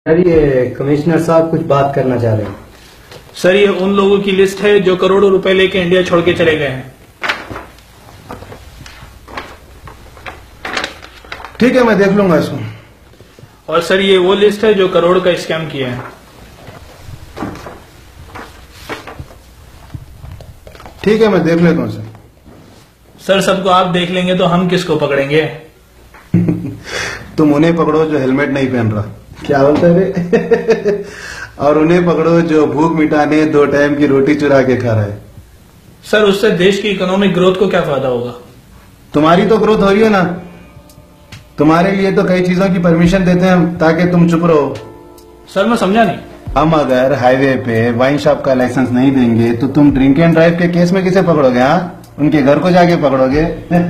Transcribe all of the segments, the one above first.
سر یہ کمشنر صاحب کچھ بات کرنا چاہ رہے ہیں۔ سر یہ ان لوگوں کی لسٹ ہے جو کروڑوں روپے لے کے انڈیا چھوڑ کے چلے گئے ہیں۔ ٹھیک ہے، میں دیکھ لوں گا اس کو۔ اور سر یہ وہ لسٹ ہے جو کروڑ کا اسکیم کیا ہے۔ ٹھیک ہے، میں دیکھ لیتا ہوں سر سب کو آپ دیکھ لیں گے تو ہم کس کو پکڑیں گے؟ تم انہیں پکڑو جو ہیلمٹ نہیں پہن رہا، کیا بولتا ہے اور انہیں پکڑو جو بھوک مٹانے 2 ٹائم کی روٹی چرا کے کھا رہا ہے۔ سر اس سے دیش کی اکنامک گروتھ کو کیا فائدہ ہوگا؟ تمہاری تو گروتھ ہو رہی ہے نا، تمہارے لیے تو کئی چیزوں کی پرمیشن دیتے ہیں ہم تاکہ تم چپ رہو۔ سر میں سمجھا نہیں۔ ہم اگر ہائی وے پہ وائن شاپ کا لائسنس نہیں دیں گے تو تم ڈرنک اینڈ ڈرائیو کے کیس میں کسے پکڑو گے؟ ہاں، ان کے گھر کو جا کے پکڑو گے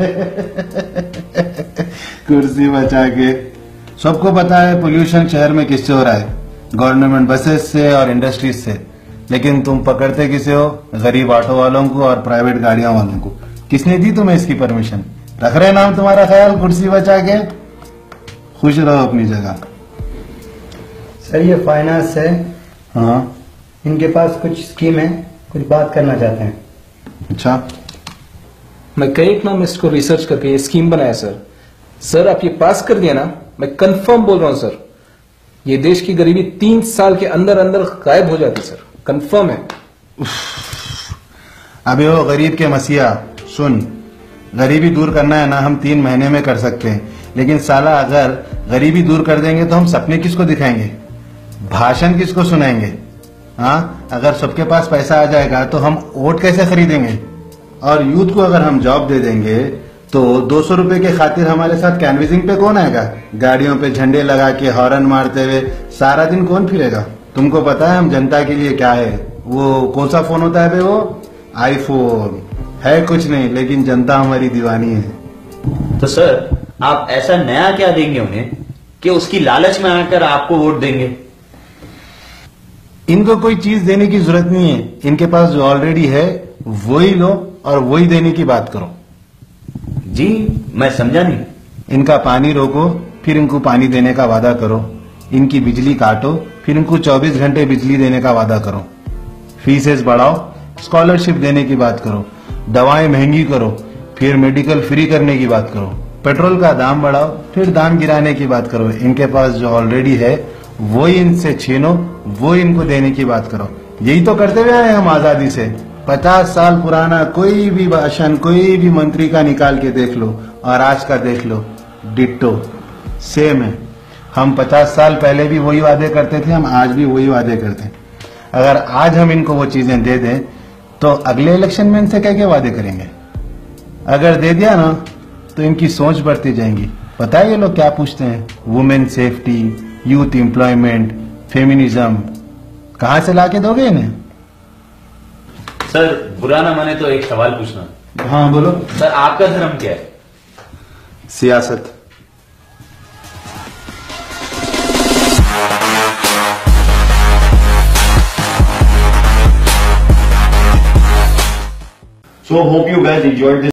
کرسی بچا کے۔ سب کو پتا ہے پولوشن شہر میں کس سے ہو رہا ہے، گورنمنٹ بسز سے اور انڈسٹریز سے، لیکن تم پکڑتے کسے ہو؟ غریب آٹو والوں کو اور پرائیویٹ گاڑیاں والوں کو۔ کس نے دی تمہیں اس کی پرمیشن؟ رکھ رہے نام تمہارا خیال، کرسی بچا کے خوش رہو اپنی جگہ۔ سر یہ فائنانس ہے، ہاں ان کے پاس کچھ اسکیم ہے، کچھ بات کرنا چاہتے ہیں۔ اچھا، میں کئی اکنامسٹ کو ریسرچ کر کے یہ اسکیم بنایا سر آپ یہ پاس کر دیا نا، میں کنفرم بول رہا ہوں سر، یہ دیش کی غریبی 3 سال کے اندر اندر غائب ہو جاتی سر، کنفرم ہے۔ ابھی وہ غریب کے مسیحا، سن، غریبی دور کرنا ہے نا ہم 3 مہینے میں کر سکتے ہیں، لیکن سالہ اگر غریبی دور کر دیں گے تو ہم سپنے کس کو دکھائیں گے، بھاشن کس کو سنائیں گے؟ ہاں، اگر سب کے پاس پیسہ آ جائے گا تو ہم ووٹ کیسے خریدیں گے؟ اور یوتھ کو اگر ہم جاب دے دیں گے تو 200 روپے کے خاطر ہمارے ساتھ کینویسنگ پہ کون آئے گا؟ گاڑیوں پہ جھنڈے لگا کے ہارن مارتے ہوئے سارا دن کون پھرے گا؟ تم کو پتا ہے ہم جنتا کے لیے کیا ہے؟ وہ کون سا فون ہوتا ہے بے؟ وہ آئی فون ہے، کچھ نہیں، لیکن جنتا ہماری دیوانی ہے۔ تو سر آپ ایسا نیا کیا دیں گے انہیں کہ اس کی لالچ میں آ کر آپ کو ووٹ دیں گے؟ ان کو کوئی چیز دینے کی ضرورت نہیں ہے، ان کے پاس جو آلریڈی ہے وہی لو اور وہی دینے کی بات کرو۔ جی میں سمجھا نہیں۔ ان کا پانی روکو، پھر ان کو پانی دینے کا وعدہ کرو۔ ان کی بجلی کاٹو، پھر ان کو 24 گھنٹے بجلی دینے کا وعدہ کرو۔ فیسز بڑھاؤ، اسکالرشپ دینے کی بات کرو۔ دوائیں مہنگی کرو، پھر میڈیکل فری کرنے کی بات کرو۔ پیٹرول کا دام بڑھاؤ، پھر دام گرانے کی بات کرو۔ ان کے پاس جو آلریڈی ہے وہی ان سے چھینو، وہی ان کو دینے کی بات کرو۔ یہی تو کرتے ہوئے آئے ہم آزادی سے۔ 50 سال پرانا کوئی بھی بھاشن کوئی بھی منتری کا نکال کے دیکھ لو اور آج کا دیکھ لو، ڈٹو سیم ہے۔ ہم 50 سال پہلے بھی وہی وعدے کرتے تھے، ہم آج بھی وہی وعدے کرتے ہیں۔ اگر آج ہم ان کو وہ چیزیں دے دیں تو اگلے الیکشن میں ان سے کیا وعدے کریں گے؟ اگر دے دیا نا تو ان کی سوچ بڑھتی جائیں گی۔ پتہ ہے یہ لوگ کیا پوچھتے ہیں؟ Women safety, youth employment, feminism. کہاں سے لا کے دو گے انہیں؟ سر برا نہ مانے تو ایک سوال پوچھنا۔ ہاں بولو۔ سر آپ کا دھرم کیا ہے؟ سیاست۔ So hope you guys enjoyed this